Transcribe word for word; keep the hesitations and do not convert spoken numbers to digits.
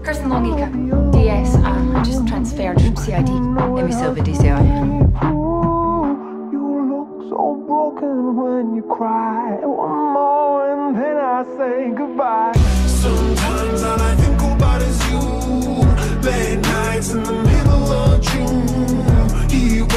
Kirsten Longica, D S. Um, I just transferred from C I D. Amy Silva, D C I. You look so broken when you cry. One more and then I say goodbye. Sometimes all I think about is you. Late nights in the middle of June. He